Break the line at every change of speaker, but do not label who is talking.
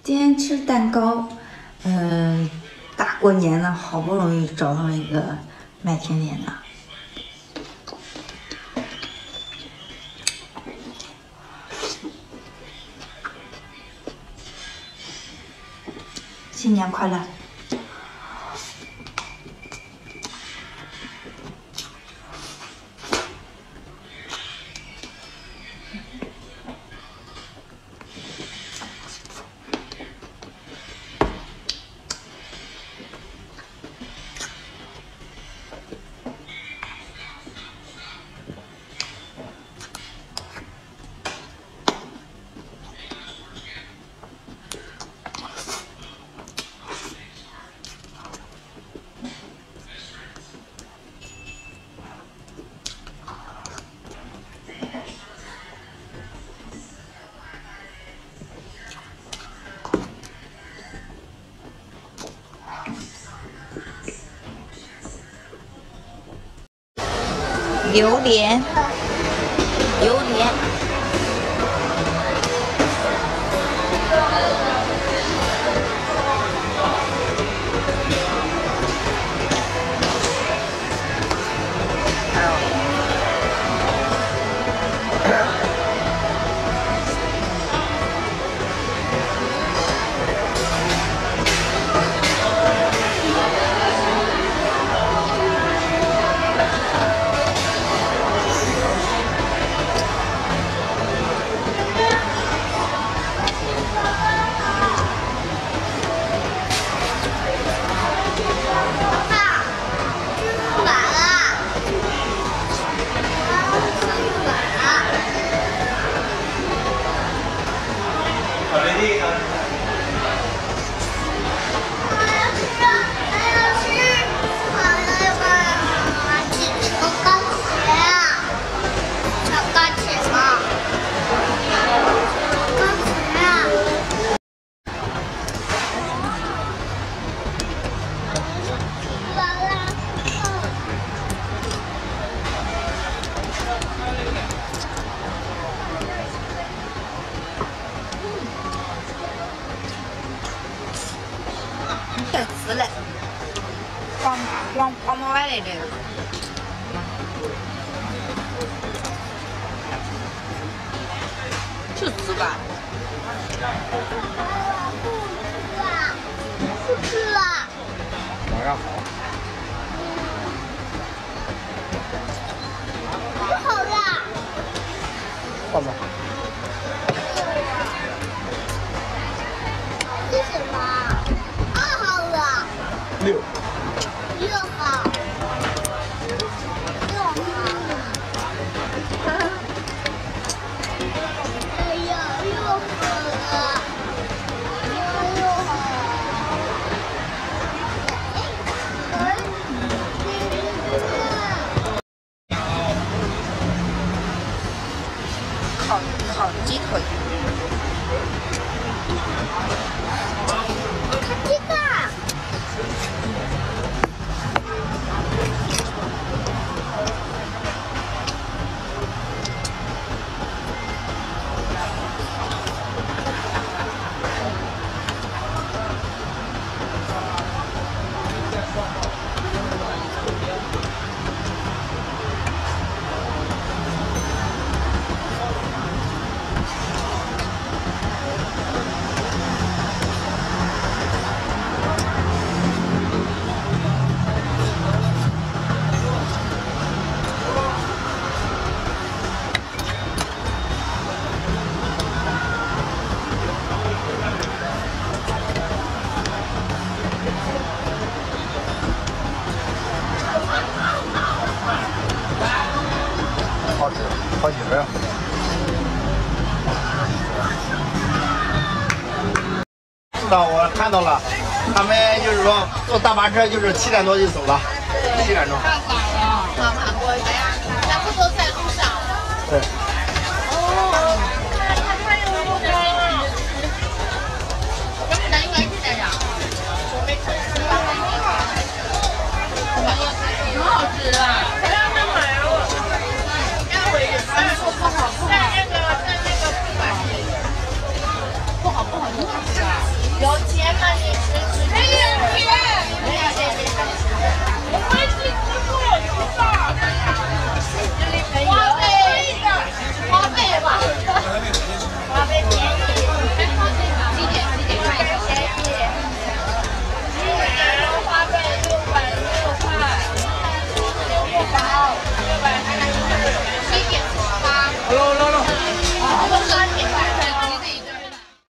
今天吃蛋糕，大过年了，好不容易找上一个卖甜点的。新年快乐！榴莲。带词嘞，黄毛外的这个，就词吧。
不吃了。
哪样好？
不好了。
换吧。
这是什么？2号了。
6
号。哎呀，6号了。
烤鸡腿。
看这个。
好几个呀？知道我看到了，他们就是说坐大巴车就是7点多就走了，7点钟。
太早了，那韩国人呀，咱不都在路上？
对。
哦，他有路的。要不咱应该去在家。我没吃，挺好吃的。不让他买了。要回去。哎，说不好，在那个不好，不好，挺好吃的。 有钱嘛你吃吃